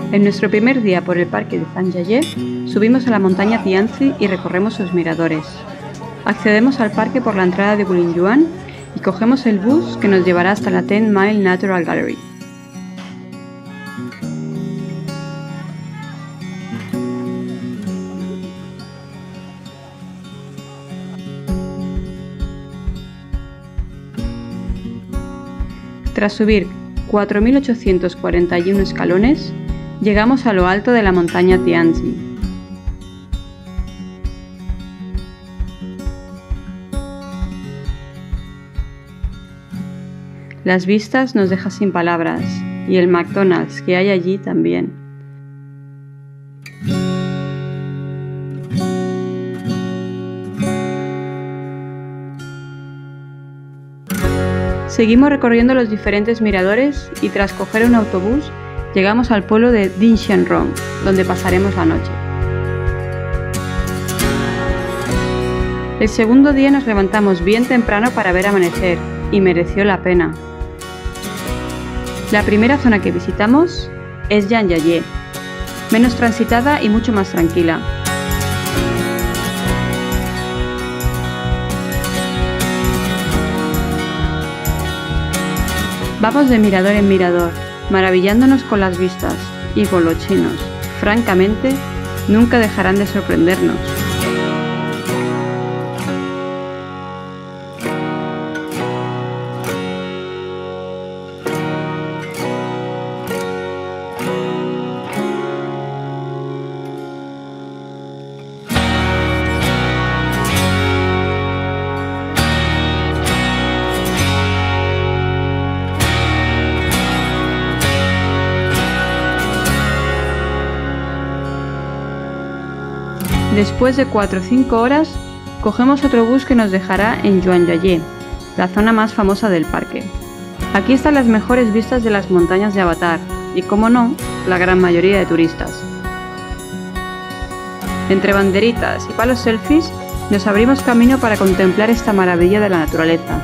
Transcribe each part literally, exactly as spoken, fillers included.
En nuestro primer día por el parque de Zhangjiajie, subimos a la montaña Tianzi y recorremos sus miradores. Accedemos al parque por la entrada de Wulingyuan y cogemos el bus que nos llevará hasta la Ten Mile Natural Gallery. Tras subir cuatro mil ochocientos cuarenta y uno escalones, llegamos a lo alto de la montaña Tianzi. Las vistas nos dejan sin palabras, y el McDonald's que hay allí también. Seguimos recorriendo los diferentes miradores y tras coger un autobús, llegamos al pueblo de Dinshenrong, donde pasaremos la noche. El segundo día nos levantamos bien temprano para ver amanecer, y mereció la pena. La primera zona que visitamos es Zhangjiajie, menos transitada y mucho más tranquila. Vamos de mirador en mirador, maravillándonos con las vistas y con los chinos. Francamente, nunca dejarán de sorprendernos. Después de cuatro o cinco horas, cogemos otro bus que nos dejará en Zhangjiajie, la zona más famosa del parque. Aquí están las mejores vistas de las montañas de Avatar y, como no, la gran mayoría de turistas. Entre banderitas y palos selfies, nos abrimos camino para contemplar esta maravilla de la naturaleza.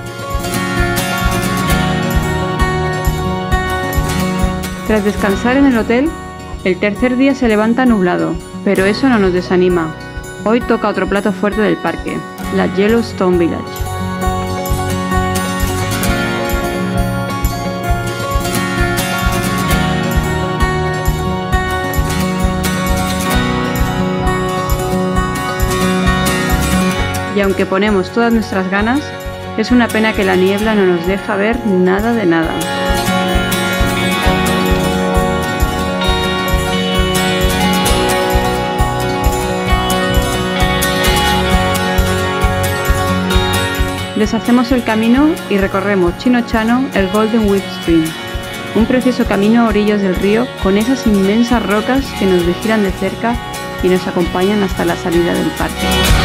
Tras descansar en el hotel, el tercer día se levanta nublado, pero eso no nos desanima. Hoy toca otro plato fuerte del parque, la Yellowstone Village. Y aunque ponemos todas nuestras ganas, es una pena que la niebla no nos deja ver nada de nada. Deshacemos el camino y recorremos chino-chano el Golden Wave Stream, un precioso camino a orillas del río con esas inmensas rocas que nos vigilan de cerca y nos acompañan hasta la salida del parque.